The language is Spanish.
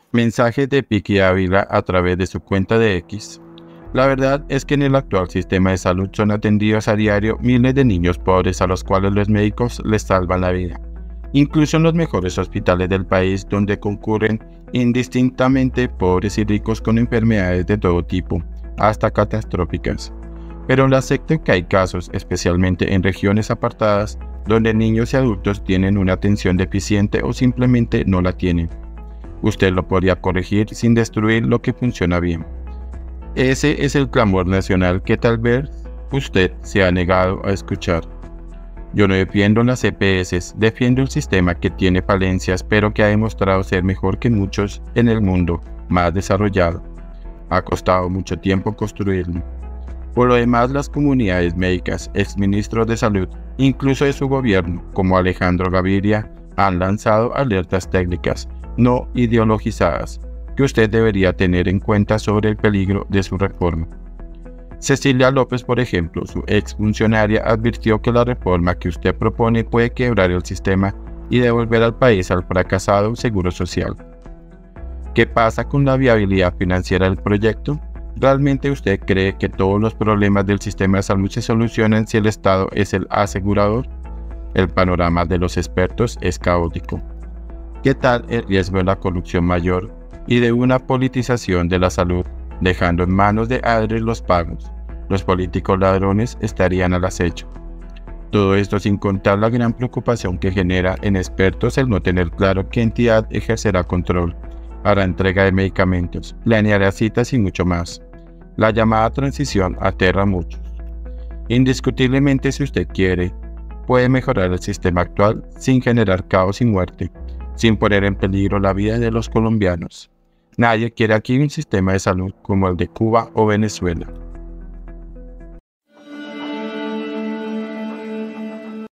Mensaje de Piqui Ávila a través de su cuenta de X. La verdad es que en el actual sistema de salud son atendidos a diario miles de niños pobres a los cuales los médicos les salvan la vida. Incluso en los mejores hospitales del país, donde concurren indistintamente pobres y ricos con enfermedades de todo tipo, hasta catastróficas. Pero le acepto que hay casos, especialmente en regiones apartadas, donde niños y adultos tienen una atención deficiente o simplemente no la tienen. Usted lo podría corregir sin destruir lo que funciona bien. Ese es el clamor nacional que tal vez usted se ha negado a escuchar. Yo no defiendo las EPS, defiendo el sistema que tiene falencias, pero que ha demostrado ser mejor que muchos en el mundo más desarrollado. Ha costado mucho tiempo construirlo. Por lo demás, las comunidades médicas, exministros de salud, incluso de su gobierno, como Alejandro Gaviria, han lanzado alertas técnicas no ideologizadas que usted debería tener en cuenta sobre el peligro de su reforma. Cecilia López, por ejemplo, su exfuncionaria, advirtió que la reforma que usted propone puede quebrar el sistema y devolver al país al fracasado seguro social. ¿Qué pasa con la viabilidad financiera del proyecto? ¿Realmente usted cree que todos los problemas del sistema de salud se solucionan si el Estado es el asegurador? El panorama de los expertos es caótico. ¿Qué tal el riesgo de la corrupción mayor y de una politización de la salud, dejando en manos de ADRES los pagos? Los políticos ladrones estarían al acecho. Todo esto sin contar la gran preocupación que genera en expertos el no tener claro qué entidad ejercerá control, hará entrega de medicamentos, planeará citas y mucho más. La llamada transición aterra a muchos. Indiscutiblemente, si usted quiere, puede mejorar el sistema actual sin generar caos y muerte, sin poner en peligro la vida de los colombianos. Nadie quiere aquí un sistema de salud como el de Cuba o Venezuela.